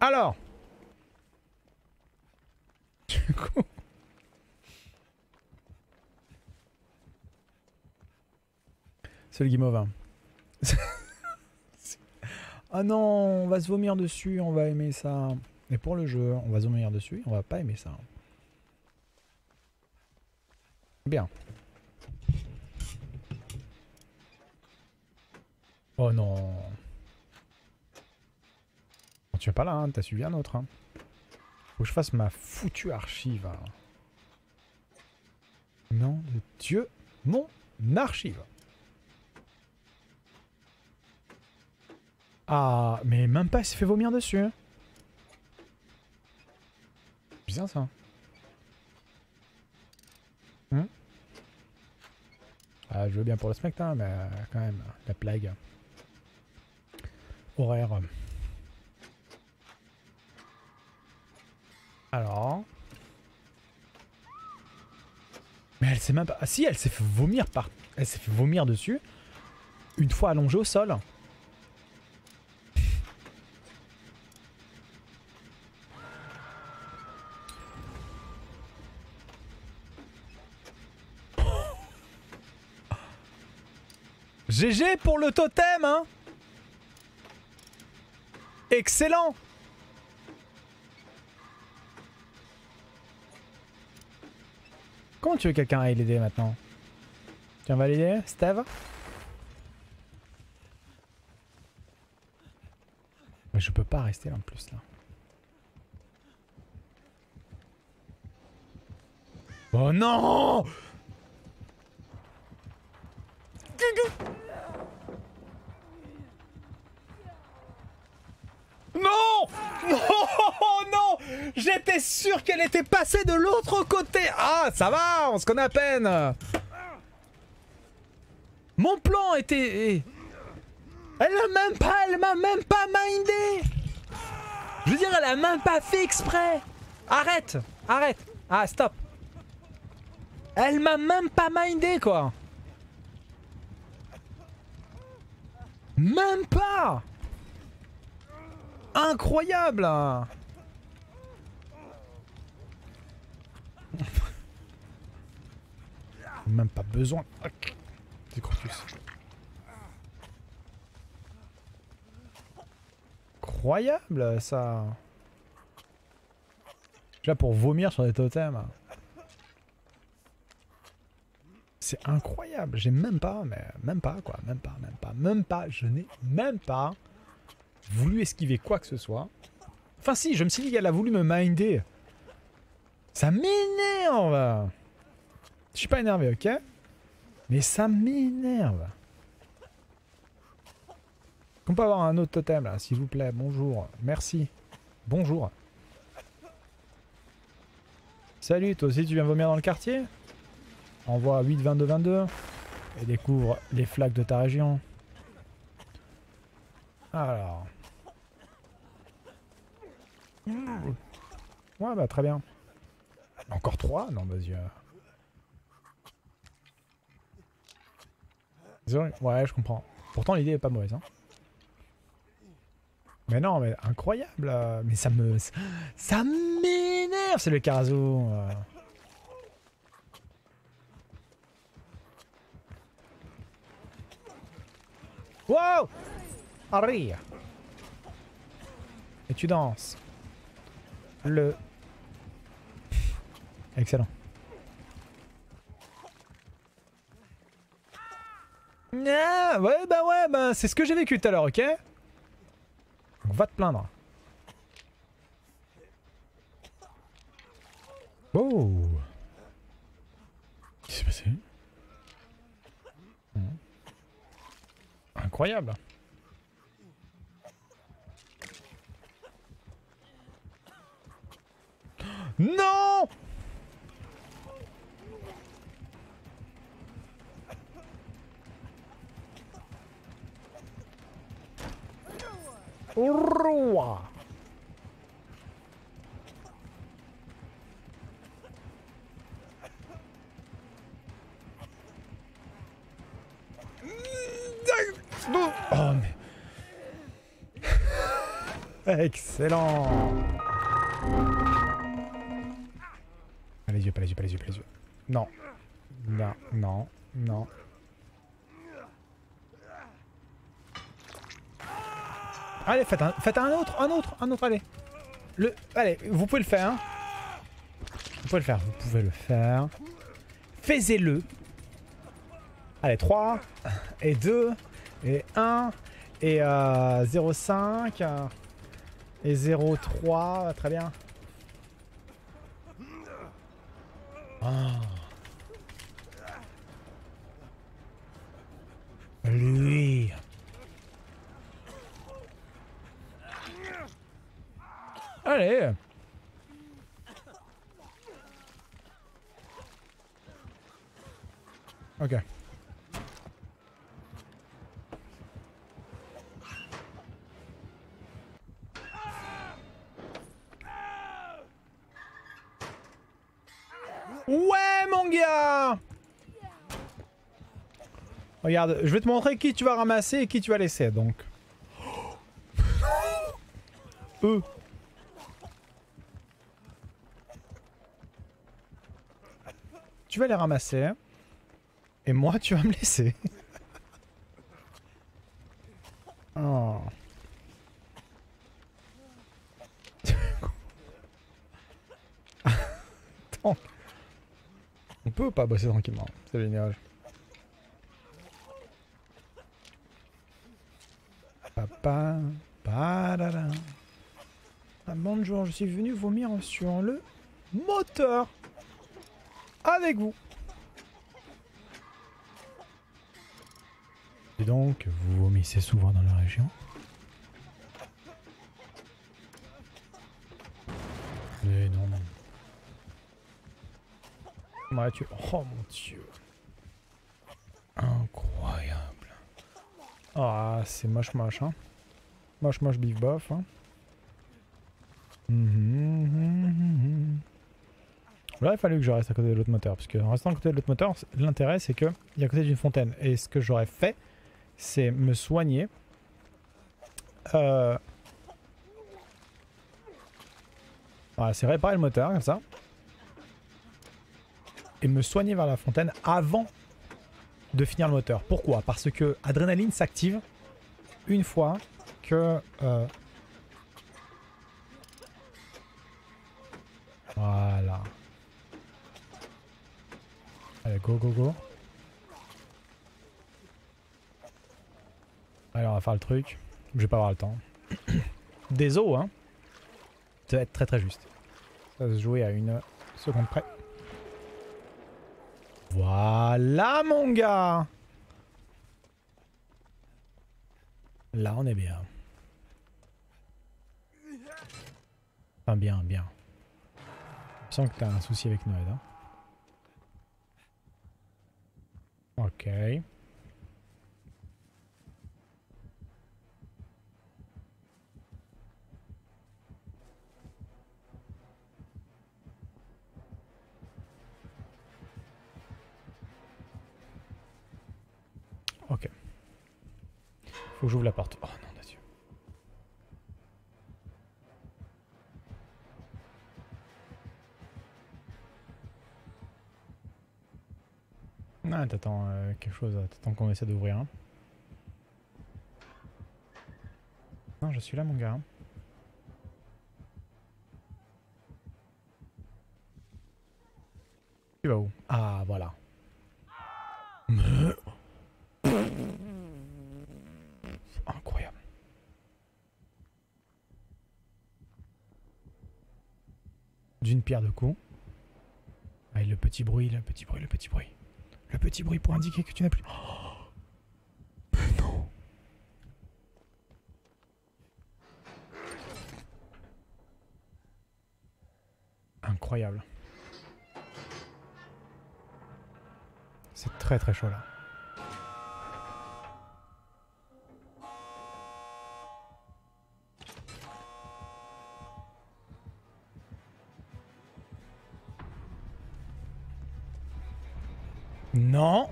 Alors. Du coup. C'est le Guimauve. Ah non, on va se vomir dessus, on va aimer ça. Mais pour le jeu, on va se vomir dessus, on va pas aimer ça. Bien. Oh non. Tu es pas là, hein, t'as suivi un autre. Hein. Faut que je fasse ma foutue archive. Hein. Nom de Dieu, mon archive. Ah, mais même pas, il s'est fait vomir dessus. Hein. Bizarre ça. Ah, je veux bien pour le spectacle, hein, mais quand même, la plague. Horaire. Alors. Mais elle s'est même pas. Ah si, elle s'est fait vomir par. Elle s'est fait vomir dessus. Une fois allongée au sol. GG pour le totem, hein. Excellent. Comment tu veux que quelqu'un aille l'aider maintenant? Tu vas l'aider, Steve? Mais je peux pas rester là en plus là. Oh non! Non! Non! Non! J'étais sûr qu'elle était passée de l'autre côté! Ah, ça va, on se connaît à peine! Mon plan était... Elle m'a même pas mindé! Je veux dire, elle a même pas fait exprès! Arrête! Arrête! Ah, stop! Elle m'a même pas mindé, quoi! Même pas! Incroyable! Même pas besoin. C'est Crocus. Incroyable ça. Je suis là pour vomir sur des totems. C'est incroyable. J'ai même pas, mais même pas quoi. Même pas. Je n'ai même pas voulu esquiver quoi que ce soit. Enfin si, je me suis dit qu'elle a voulu me minder. Ça m'énerve. Je suis pas énervé, ok? Mais ça m'énerve. On peut avoir un autre totem là, s'il vous plaît. Bonjour. Merci. Bonjour. Salut, toi aussi tu viens vomir dans le quartier? Envoie 8 22 22 et découvre les flaques de ta région. Alors. Ouais bah très bien. Encore 3? Non vas-y. Désolé. Ouais je comprends. Pourtant l'idée est pas mauvaise hein. Mais non mais incroyable. Mais ça m'énerve. C'est le Carazo. Wow! Arrive! Et tu danses. Le... Excellent. Ah, ouais, bah, c'est ce que j'ai vécu tout à l'heure, ok? Donc va te plaindre. Oh! Qu'est-ce qui s'est passé? Incroyable. Non! Roi. Oh mais... Excellent. Pas les yeux, pas les yeux, pas les yeux, pas les yeux. Non. Non, non, non. Allez, faites un autre, allez. Allez, vous pouvez le faire. Hein. Vous pouvez le faire, vous pouvez le faire. Fais-le. Allez, 3, et 2, et 1, et 0,5, et 0,3, très bien. Oh. Lui. Allez. Ok. Ouais, mon gars! Regarde, je vais te montrer qui tu vas ramasser et qui tu vas laisser, donc. Eux. Tu vas les ramasser. Et moi, tu vas me laisser. Oh. Attends. On peut ou pas bosser tranquillement? C'est génial. Papa. Padada. Ah, bonjour, je suis venu vomir sur le moteur. Avec vous. Et donc, vous vomissez souvent dans la région? Mais non. Ouais, tu... Oh mon dieu. Incroyable. Ah, c'est moche moche, hein. Moche moche bif bof, hein. Là, il fallait que je reste à côté de l'autre moteur. Parce que en restant à côté de l'autre moteur, l'intérêt, c'est qu'il est à côté d'une fontaine. Et ce que j'aurais fait, c'est me soigner. Voilà, c'est réparer le moteur, comme ça. Et me soigner vers la fontaine avant de finir le moteur. Pourquoi? Parce que Adrénaline s'active une fois que... Voilà. Allez, go, go, go. Allez, on va faire le truc. Je vais pas avoir le temps. Des os, hein. Ça va être très très juste. Ça va se jouer à une seconde près. Voilà, mon gars. Là, on est bien. Enfin, bien, bien. Je sens que t'as un souci avec Noël, hein. Ok. Ok. Faut que j'ouvre la porte. Oh non, Dieu. Ah, t'attends quelque chose. T'attends qu'on essaie d'ouvrir. Hein. Non, je suis là, mon gars. Tu vas où? Ah, voilà. Incroyable. D'une pierre deux coups. Ah, le petit bruit, le petit bruit, le petit bruit. Le petit bruit pour indiquer que tu n'as plus... Oh, mais non. Incroyable. C'est très très chaud là. Non.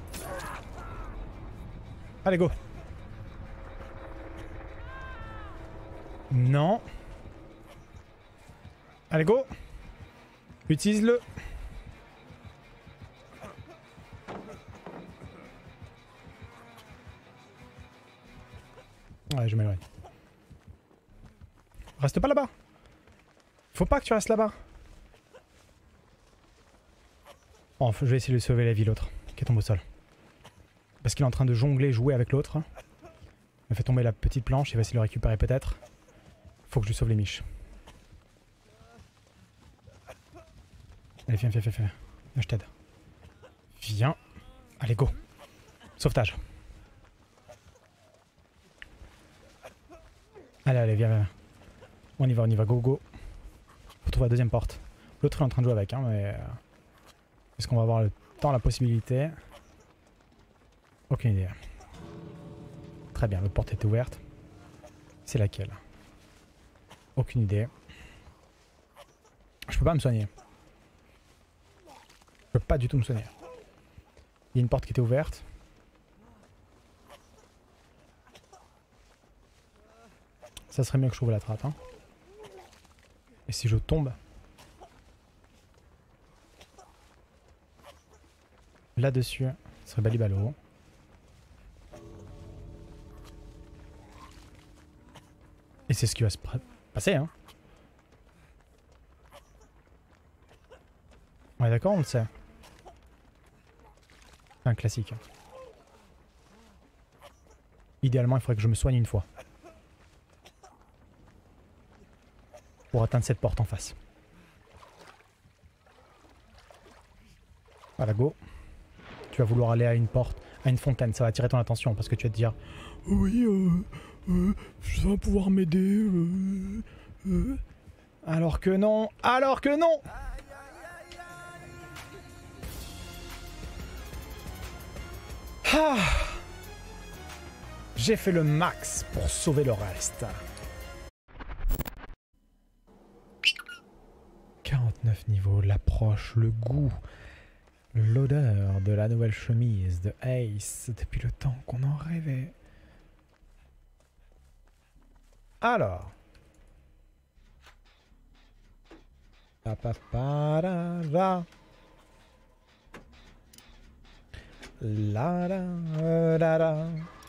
Allez, go. Non. Allez, go. Utilise-le. Ouais, je m'éloigne. Reste pas là-bas. Faut pas que tu restes là-bas. Oh, je vais essayer de sauver la vie, l'autre, qui tombe au sol. Parce qu'il est en train de jongler, jouer avec l'autre. Il me fait tomber la petite planche, il va essayer de le récupérer peut-être. Faut que je lui sauve les miches. Allez, viens, viens, viens, viens. Viens, je t'aide. Viens. Allez, go. Sauvetage. Allez, allez, viens, viens. On y va, go, go. Faut trouver la deuxième porte. L'autre est en train de jouer avec, hein, mais... Est-ce qu'on va avoir le temps, la possibilité? Aucune idée. Très bien, l'autre porte était ouverte. C'est laquelle? Aucune idée. Je peux pas me soigner. Je peux pas du tout me soigner. Il y a une porte qui était ouverte. Ça serait mieux que je trouve la trappe. Hein. Et si je tombe là-dessus, ce serait balibalo. Et c'est ce qui va se passer, hein. Ouais, d'accord, on le sait. C'est un classique. Idéalement, il faudrait que je me soigne une fois. Pour atteindre cette porte en face. Voilà, go. Tu vas vouloir aller à une porte, à une fontaine, ça va attirer ton attention parce que tu vas te dire oui, ça va pouvoir m'aider. Alors que non, alors que non. Ah, j'ai fait le max pour sauver le reste. 49 niveaux, l'approche, le goût, l'odeur de la nouvelle chemise de Ace depuis le temps qu'on en rêvait. Alors. Pa-pa-pa-ra-ra. La-ra-ra-ra.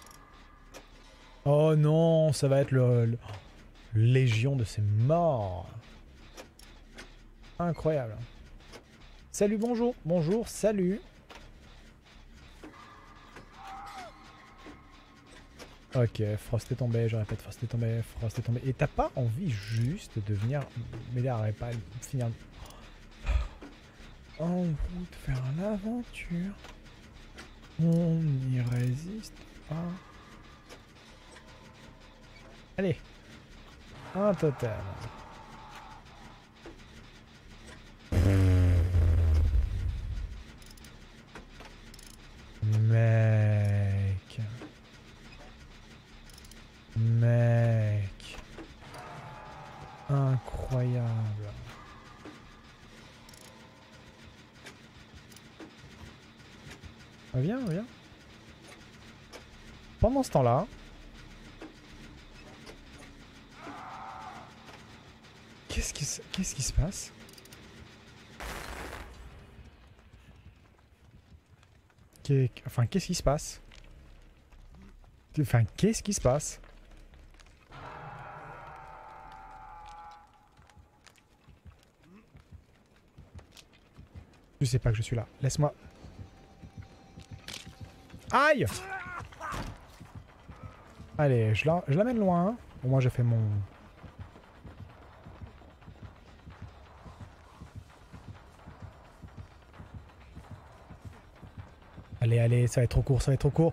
Oh non, ça va être le Légion de ces morts. Incroyable. Salut, bonjour. Bonjour, salut. Ok, Frost est tombé, je répète, Frost est tombé, Frost est tombé. Et t'as pas envie juste de venir m'aider à réparer, finir... En route vers l'aventure. On n'y résiste pas. Allez. Un total. Mec. Mec. Incroyable. Viens, viens. Pendant ce temps-là... Qu'est-ce qui se passe? Enfin, qu'est-ce qui se passe? Enfin, qu'est-ce qui se passe? Je sais pas que je suis là. Laisse-moi... Aïe! Allez, je l'amène loin. Au moins, j'ai fait mon... Allez, allez, ça va être trop court, ça va être trop court.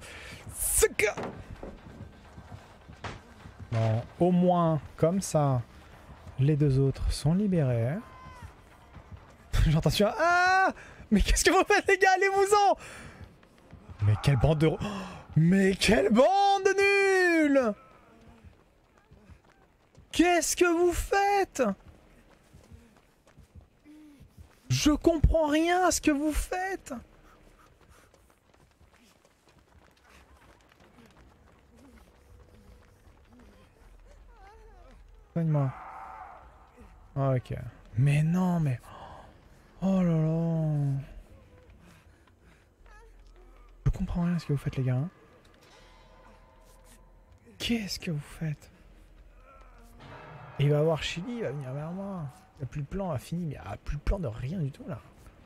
Bon, au moins, comme ça, les deux autres sont libérés. J'entends sur un... Ah! Mais qu'est-ce que vous faites, les gars? Allez-vous-en! Mais quelle bande de... Mais quelle bande de nuls! Qu'est-ce que vous faites? Je comprends rien à ce que vous faites. Soigne-moi. Ok. Mais non, mais... Oh là là. Je comprends rien à ce que vous faites les gars. Qu'est-ce que vous faites? Il va avoir Chili, il va venir vers moi. Il n'y a plus de plan à finir, mais il n'y a plus de plan de rien du tout là.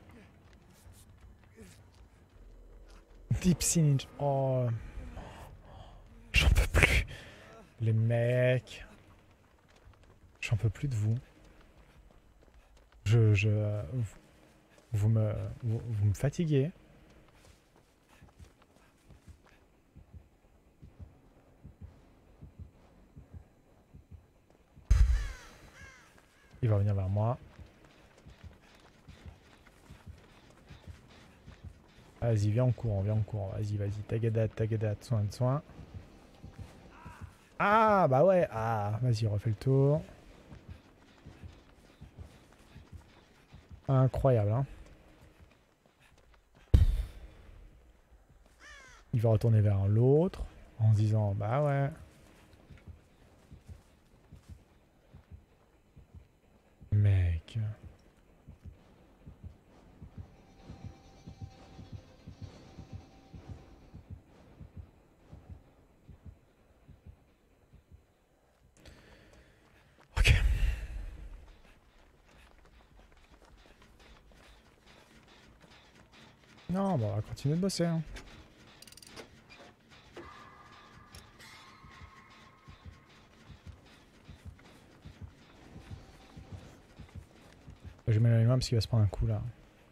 Deep Sea Ninja. Oh. J'en peux plus. Les mecs. J'en peux plus de vous. Vous me fatiguez. Il va venir vers moi. Vas-y, viens en courant, viens en courant. Vas-y, vas-y. Tagadat, soin de soin. Ah, bah ouais. Ah, vas-y, refais le tour. Incroyable, hein. Il va retourner vers l'autre en se disant, bah ouais. Mec. Ok. Non, bon, on va continuer de bosser. Hein. Je mets la main parce qu'il va se prendre un coup là.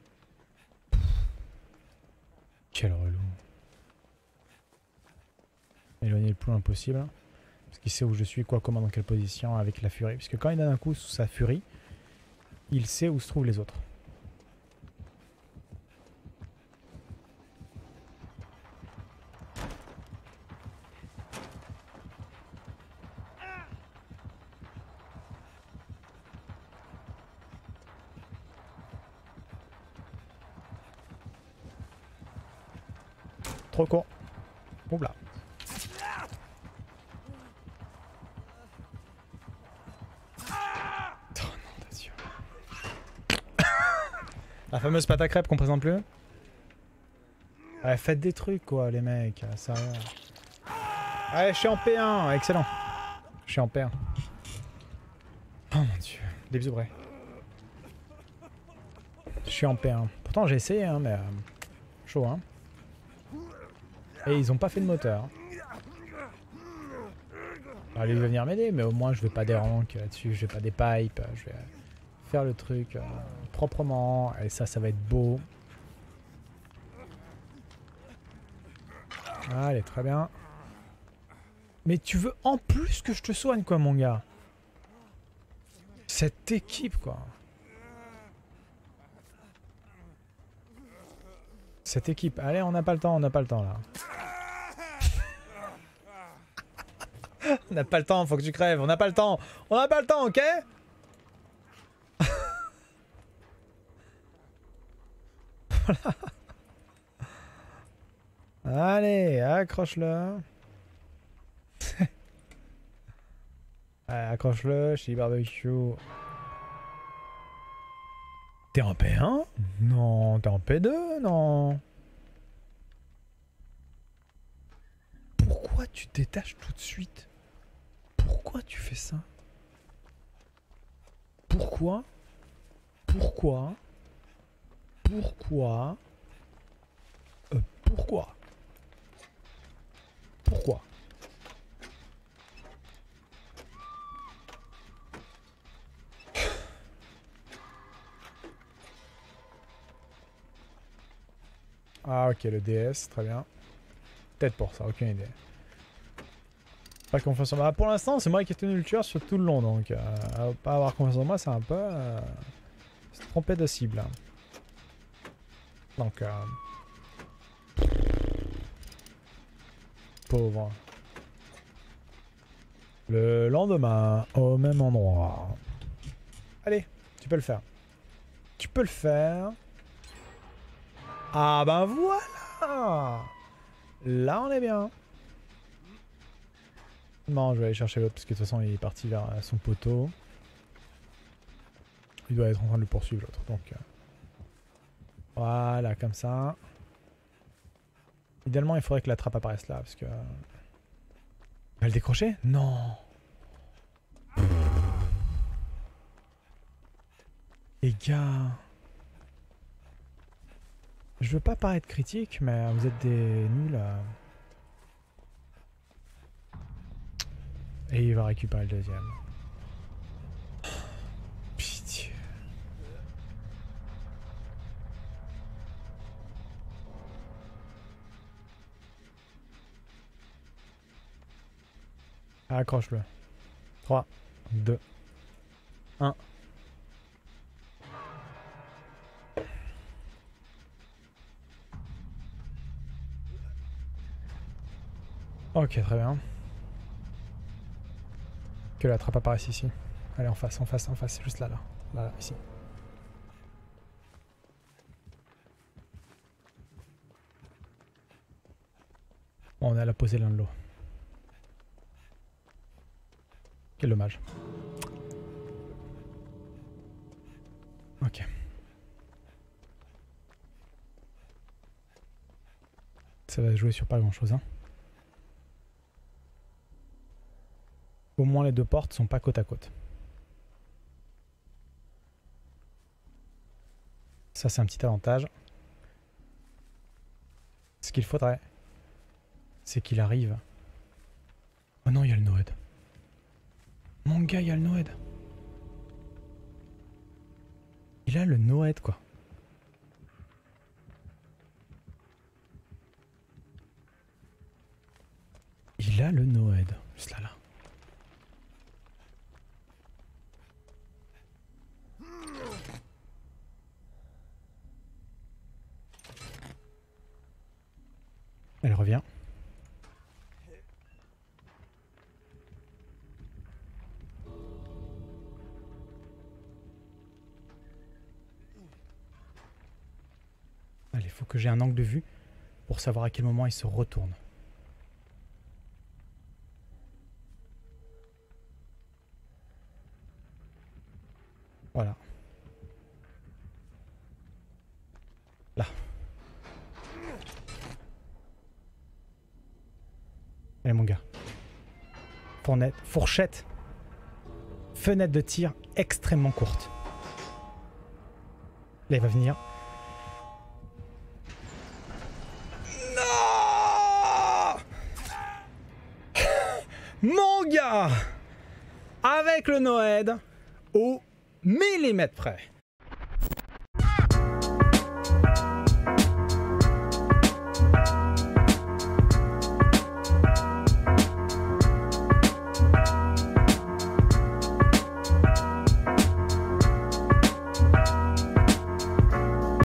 Quel relou. Éloigner le plus loin possible. Parce qu'il sait où je suis, quoi, comment, dans quelle position, avec la furie. Parce que quand il donne un coup sous sa furie, il sait où se trouvent les autres. Trop court. Oula. Oh non, t'as sûr. La fameuse pâte à crêpes qu'on présente plus. Ouais, faites des trucs quoi les mecs, ça va. Allez, je suis en P1, excellent. Je suis en P1. Oh mon dieu, des bisous vrais. Je suis en P1. Pourtant j'ai essayé hein, mais chaud hein. Et ils ont pas fait de moteur. Alors, lui il va venir m'aider, mais au moins je vais pas des ranks là-dessus, je vais pas des pipes, je vais faire le truc proprement, et ça va être beau. Allez, très bien. Mais tu veux en plus que je te soigne quoi mon gars? Cette équipe quoi. Cette équipe, allez on n'a pas le temps là. On n'a pas le temps, faut que tu crèves, on n'a pas le temps. On n'a pas le temps, ok? Voilà. Allez, accroche-le. Allez, accroche-le, chili barbecue. T'es en P1? Non, t'es en P2, non. Pourquoi tu te détaches tout de suite? Pourquoi tu fais ça? Pourquoi? Pourquoi? Pourquoi? Pourquoi? Pourquoi? Ah ok, le DS, très bien. Peut-être pour ça, aucune idée. Pas confiance en moi. Pour l'instant, c'est moi qui ai tenu le tueur sur tout le long, donc pas avoir confiance en moi, c'est un peu... se tromper de cible. Donc... pauvre. Le lendemain, au même endroit. Allez, tu peux le faire. Tu peux le faire. Ah ben voilà! Là, on est bien. Non, je vais aller chercher l'autre parce que de toute façon, il est parti vers son poteau. Il doit être en train de le poursuivre l'autre. Donc voilà, comme ça. Idéalement, il faudrait que la trappe apparaisse là, parce que... Il va le décrocher? Non. Les gars... Je veux pas paraître critique, mais vous êtes des nuls. Et il va récupérer le deuxième. Pitié. Accroche-le. 3, 2, 1. Ok, très bien. Que la trappe apparaisse ici. Allez, en face, en face, en face. Juste là, là. Là, là, ici. Bon, on est à la posée l'un de l'eau. Quel dommage. Ok. Ça va jouer sur pas grand chose, hein. Au moins les deux portes sont pas côte à côte. Ça c'est un petit avantage. Ce qu'il faudrait, c'est qu'il arrive. Oh non, il y a le Noed. Mon gars, il y a le Noed. Il a le Noed quoi. Il a le Noed. Juste là, là. Elle revient. Allez, il faut que j'ai un angle de vue pour savoir à quel moment il se retourne. Voilà. Là. Allez mon gars. Fourchette. Fenêtre de tir extrêmement courte. Là il va venir. Non. Mon gars. Avec le Noed au millimètre près.